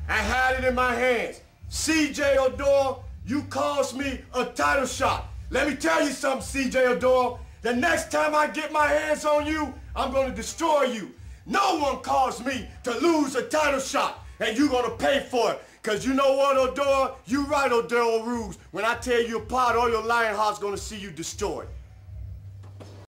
I had it in my hands. CJ Odor, you caused me a title shot. Let me tell you something, CJ Odor. The next time I get my hands on you, I'm going to destroy you. No one caused me to lose a title shot, and you're going to pay for it. Because you know what, Odor? You right, Odor Rules. When I tear you apart, all your Lionheart's going to see you destroyed.